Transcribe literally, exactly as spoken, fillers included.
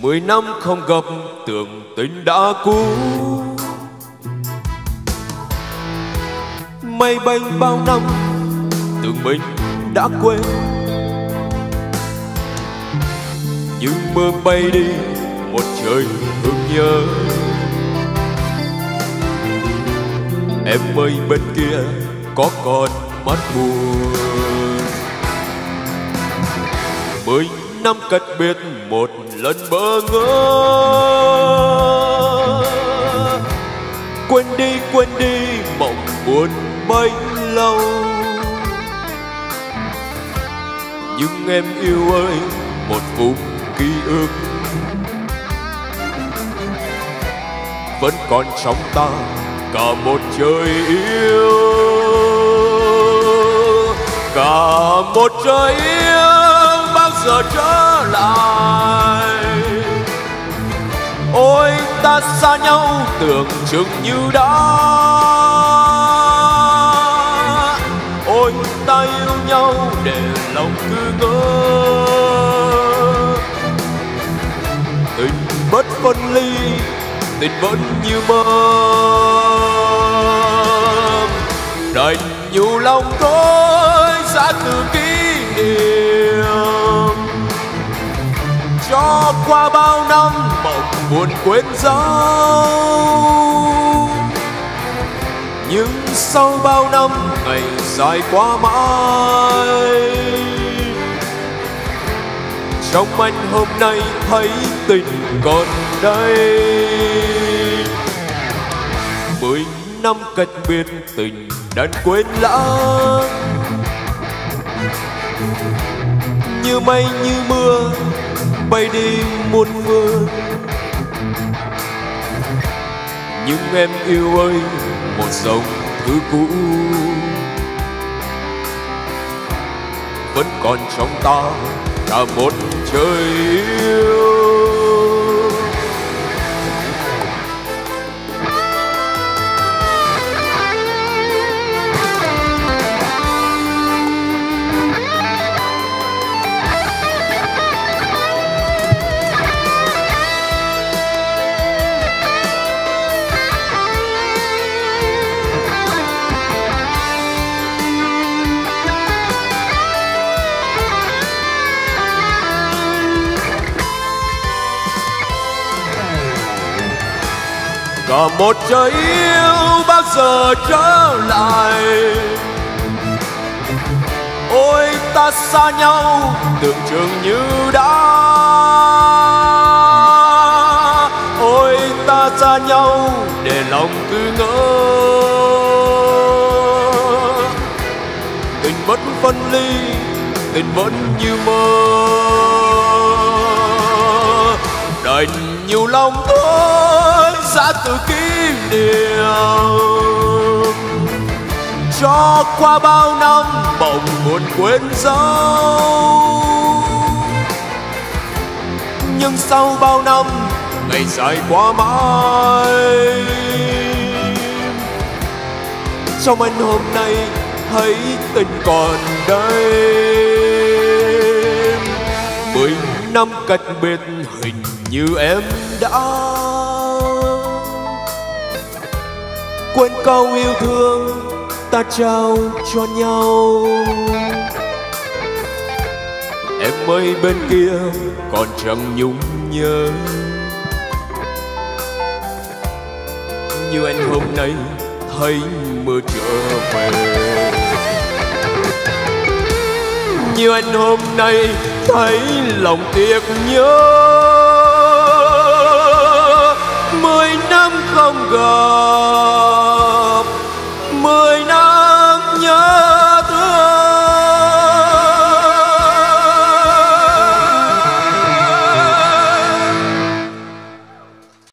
Mười năm không gặp tưởng tình đã cũ, mây bênh bao năm tưởng mình đã quên. Nhưng mưa bay đi một trời thương nhớ. Em ơi bên kia có còn mắt buồn. Mười năm cách biệt một lần bỡ ngỡ. Quên đi quên đi mộng buồn bấy lâu. Nhưng em yêu ơi một vùng ký ức vẫn còn trong ta cả một trời yêu, cả một trời yêu bao giờ trở lại. Ôi ta xa nhau tưởng chừng như đã, ôi ta yêu nhau để lòng cứ ngỡ. Tình bất phân ly, tình vẫn như mơ. Đành nhủ lòng thôi giã từ kỷ niệm, cho qua bao năm mộng buồn quên dấu. Nhưng sau bao năm ngày dài qua mãi, trong anh hôm nay thấy tình còn đây. Mười năm cách biệt tình đành quên lãng, như mây như mưa bay đi muôn phương. Nhưng em yêu ơi một dòng thư cũ vẫn còn trong ta cả một trời yêu. Cả một trời yêu bao giờ trở lại. Ôi ta xa nhau tưởng chừng như đã, ôi ta xa nhau để lòng cứ ngỡ. Tình vẫn phân ly, tình vẫn như mơ. Đành nhiều lòng thôi giã từ kỷ niệm, cho qua bao năm mộng buồn quên dấu. Nhưng sau bao năm ngày dài qua mãi, trong anh hôm nay thấy tình còn đây. Mười năm cách biệt hình như em đã quên câu yêu thương ta trao cho nhau. Em ơi bên kia còn trầm nhung nhớ, như anh hôm nay thấy mưa trở về. Như anh hôm nay thấy lòng tiếc nhớ. Mười năm không gặp, mười